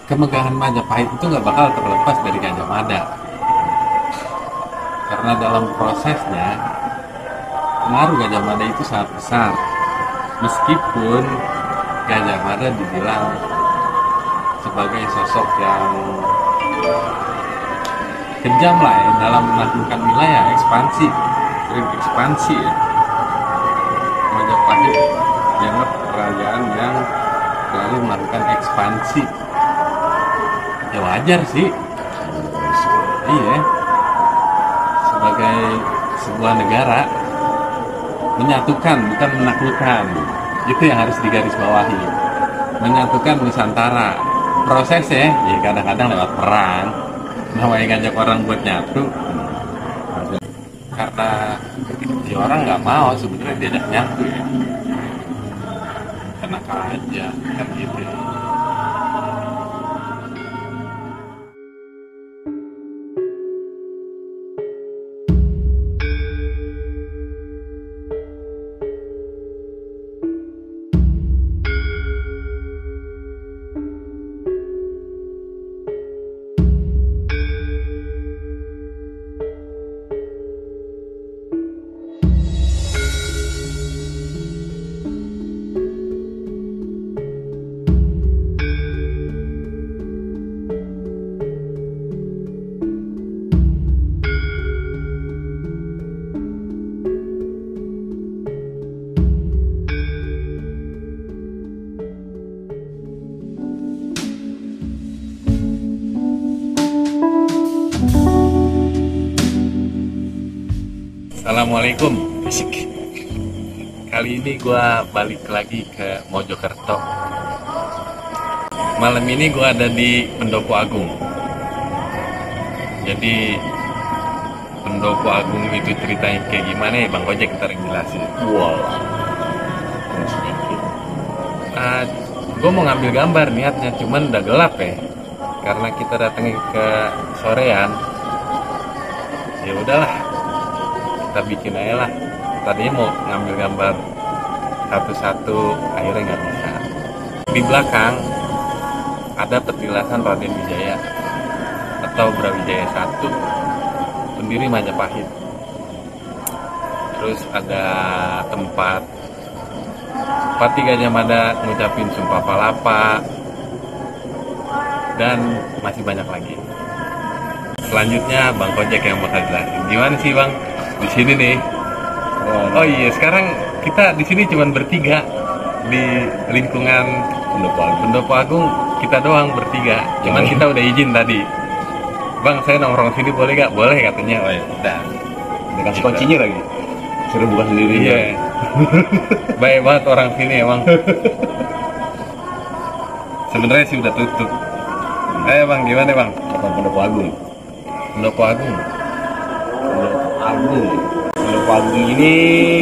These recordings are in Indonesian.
kemegahan Majapahit itu nggak bakal terlepas dari Gajah Mada. Karena dalam prosesnya, pengaruh Gajah Mada itu sangat besar. Meskipun Gajah Mada dibilang sebagai sosok yang kejam lah ya, dalam menaklukkan wilayah, ekspansi, sering ekspansi ya. Majapahit dianggap kerajaan yang selalu melakukan ekspansi. Ya wajar sih. Iya. Sebagai sebuah negara menyatukan bukan menaklukkan. Itu yang harus digarisbawahi. Menyatukan Nusantara. Prosesnya ya kadang-kadang lewat perang. Namanya ngajak orang buat nyatu. Karena ya orang nggak mau sebenarnya diajak nyatu ya. Karena aja kan gitu ya. Assalamualaikum. Asik. Kali ini gue balik lagi ke Mojokerto. Malam ini gue ada di Pendopo Agung. Jadi Pendopo Agung itu ceritanya kayak gimana ya Bang Ojek ntar yang jelasin. Wow, sedikit. Gue mau ngambil gambar niatnya, cuman udah gelap ya. Karena kita datangnya ke sorean. Ya udahlah, kita bikin aja lah. Tadinya mau ngambil gambar satu-satu, akhirnya nggak bisa. Di belakang ada petilasan Raden Wijaya atau Brawijaya I, pendiri Majapahit. Terus ada tempat Pati Gajah Mada ngucapin Sumpah Palapa, dan masih banyak lagi. Selanjutnya Bang Kojek yang bakal jelasin. Gimana sih Bang di sini nih? Oh iya, sekarang kita di sini cuma bertiga di lingkungan Pendopo Agung, kita doang bertiga. Cuman kita udah izin tadi. Bang, saya nongkrong sini boleh gak? Boleh katanya. Oh ya, udah. Dikasih kuncinya lagi. Suruh buka sendiri. Iya. Baik banget orang sini emang. Sebenarnya sih udah tutup. Ayo Bang, gimana Bang? Apa Pendopo Agung? Pendopo Agung. Pendopo Agung ini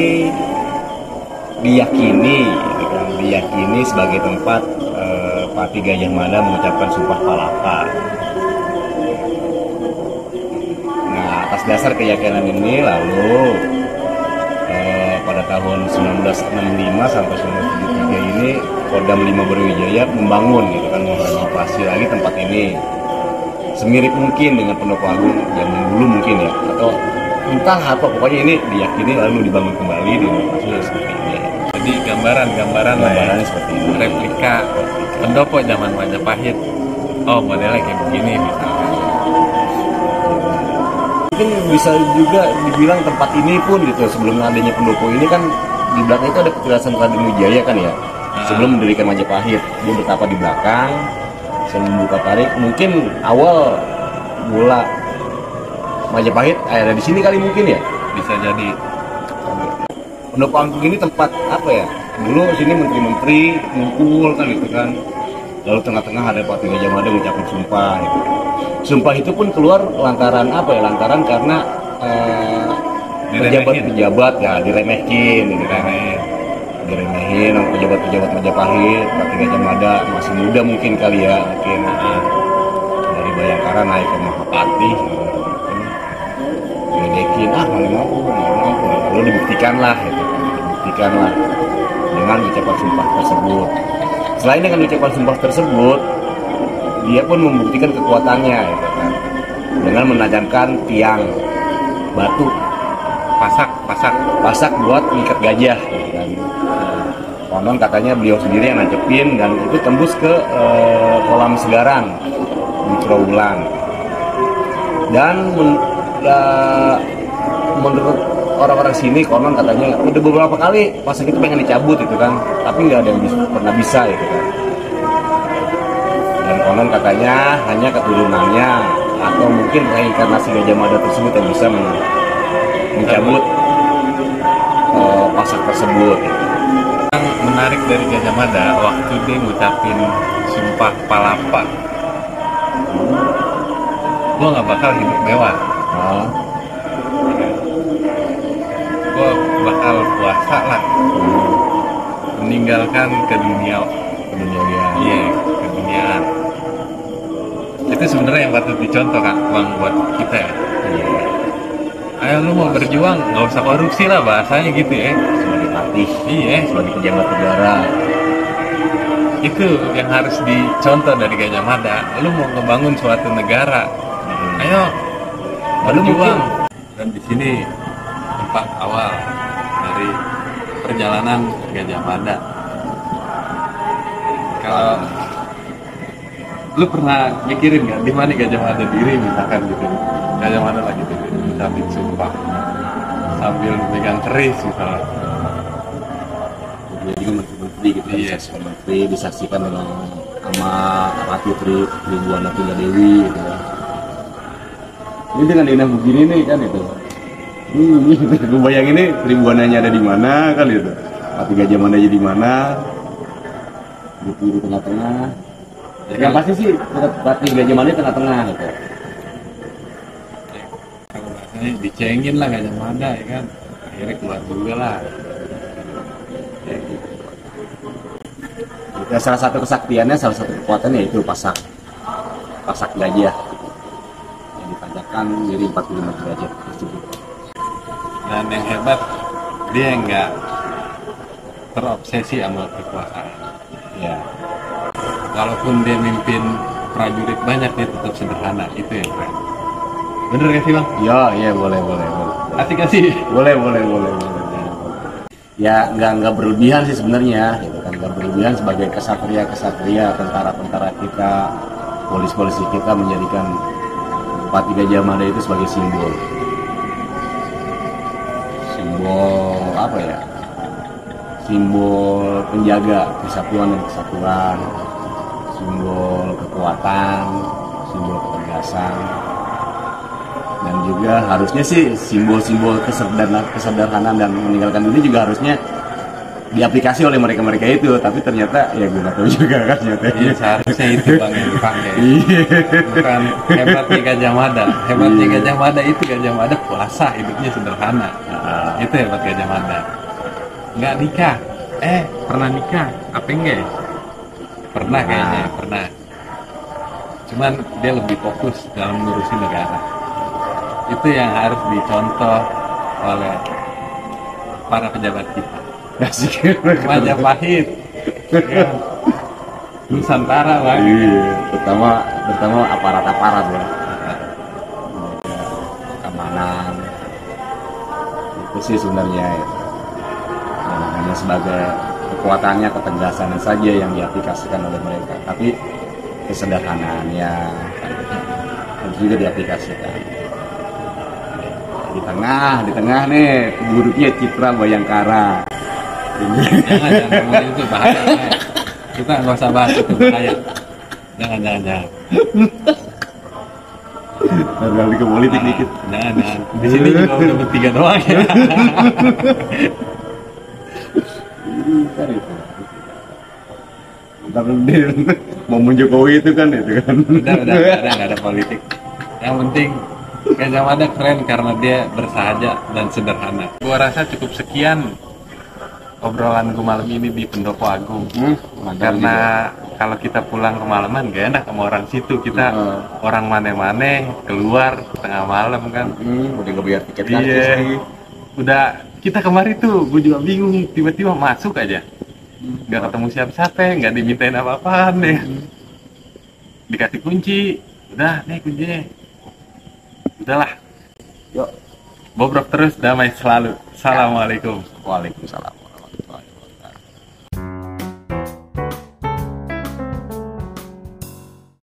diyakini sebagai tempat Pati Gajah Mada mengucapkan Sumpah Palapa. Nah, atas dasar keyakinan ini lalu pada tahun 1965 sampai 1973 ini Kodam 5 Brawijaya membangun gitu kan, merenovasi lagi tempat ini semirip mungkin dengan Pendopo Agung zaman dulu mungkin ya, atau entah apa, pokoknya ini diyakini lalu dibangun kembali di seperti ini. Jadi gambaran lah ya, seperti ini. replika pendopo zaman Majapahit. Oh, modelnya kayak begini misalnya. Mungkin bisa juga dibilang tempat ini pun gitu, sebelum adanya pendopo ini kan di belakang itu ada petilasan Raden Wijaya kan ya. Sebelum mendirikan Majapahit, dia betapa di belakang, saya membuka tarik. Mungkin awal mula Majapahit ada di sini kali mungkin ya. Bisa jadi. Pendopo Agung ini tempat apa ya? Dulu sini menteri-menteri ngumpul kan gitu kan. Lalu tengah-tengah ada Pati Gajah Mada mengucapkan sumpah gitu. Sumpah itu pun keluar lantaran apa ya? Lantaran karena pejabat-pejabat ya diremehin gitu kan. Diremehin sama pejabat-pejabat Majapahit. Pati Gajah Mada masih muda mungkin kali ya, mungkin dari Bayangkara naik ke Mahapati gitu. Diledekin, mana mampu, lalu dibuktikanlah dengan ucapan sumpah tersebut. Selain dengan ucapan sumpah tersebut, dia pun membuktikan kekuatannya gitu kan, dengan menajamkan tiang batu pasak buat ngikat gajah gitu kan. Konon katanya beliau sendiri yang nancepin dan itu tembus ke kolam Segaran di Trawulan. Dan menurut orang-orang sini konon katanya udah beberapa kali pasak itu pengen dicabut itu kan, tapi nggak ada yang pernah bisa gitu kan. Dan konon katanya hanya keturunannya atau mungkin reinkarnasi Gajah Mada tersebut yang bisa mencabut pasak tersebut. Yang menarik dari Gajah Mada waktu dia ngucapin sumpah palapa, gue nggak bakal hidup mewah, gue bakal puasa lah, meninggalkan ke dunia iya, ke duniaan. Itu sebenarnya yang patut dicontoh Kak Bang buat kita ya. Ayo lu mau berjuang nggak usah korupsi lah, bahasanya gitu ya, Sebagai patih, iya, sebagai pejabat negara. itu yang harus dicontoh dari Gajah Mada. Lu mau ngebangun suatu negara, ayo berjuang. Dan di sini tempat awal dari perjalanan Gajah Mada. Kalau lu pernah mikirin nggak di mana Gajah Mada diri misalkan gitu, Gajah Mada lagi tuh ngucapin sumpah sambil megang keris misalnya. Dia juga menteri gitu kan, Iya. sebagai menteri disaksikan dengan sama Ratu Tribuana Tunggadewi gitu kan. Ini dengan indah begini nih kan itu. Gue bayangin nih Tribuananya ada di mana kan itu. Ratu Gajah Madanya di mana? Di tengah-tengah. Yang pasti sih Ratu Gajah Mada di tengah-tengah gitu. Kalau bahasanya dicengin lah Gajah Mada ya kan, akhirnya keluar juga lah. Ya, salah satu kesaktiannya, salah satu kekuatannya itu pasak gajah yang dipanjatkan dari 45 derajat tersebut. Dan yang hebat, dia nggak terobsesi sama kekuasaan. Ya, Walaupun dia mimpin prajurit banyak, dia tetap sederhana. Itu yang keren. Bener gak sih Bang? ya boleh. Asik-asik. Boleh. Ya nggak berlebihan sih sebenarnya, gitu kan, nggak berlebihan sebagai kesatria, tentara kita, polisi kita menjadikan Pati Gajah Mada itu sebagai simbol apa ya? Simbol penjaga persatuan dan kesatuan, simbol kekuatan, simbol ketegasan. Dan juga harusnya sih simbol-simbol kesederhanaan dan meninggalkan dunia juga harusnya diaplikasi oleh mereka itu, tapi ternyata ya gue nggak tahu juga kan ternyata. Iya, seharusnya itu Bang yang dipakai. Bukan hebatnya Gajah Mada. Hebatnya Gajah Mada itu Gajah Mada puasa, hidupnya sederhana. Itu hebat Gajah Mada. Nggak nikah. Pernah nikah? Apa enggak? Pernah kayaknya, pernah. Cuman dia lebih fokus dalam ngurusin negara. Itu yang harus dicontoh oleh para pejabat kita. Majapahit, ya. Nusantara Bang. Iya, pertama aparat ya, keamanan itu sih sebenarnya ya. Hanya sebagai kekuatannya, ketegasannya saja yang diaplikasikan oleh mereka, tapi kesederhanaannya harus juga diaplikasikan. Di tengah nih buruknya Citra Bayangkara. Jangan ngomongin itu, bahaya. Kita nggak usah bahas itu, bahaya. Jangan. Beralih ke politik dikit. Jangan. Di sini juga udah bertiga doang ya. Kan itu. Ntar dia momen Jokowi itu kan. Udah nggak ada politik. Yang penting Gajah Mada keren karena dia bersahaja dan sederhana. Gua rasa cukup sekian obrolan gue malam ini di Pendopo Agung. Karena kalau kita pulang kemalaman gak enak sama orang situ. Kita orang mana-mana keluar tengah malam kan. Udah gak bayar tiket Iya. lagi. Udah kita kemarin tuh gue juga bingung, tiba-tiba masuk aja. Gak ketemu siapa-siapa, gak dimintain apa-apaan deh. dikasih kunci, udah nih kuncinya, udahlah, Yuk. bobrok terus, damai selalu. Assalamualaikum. Waalaikumsalam.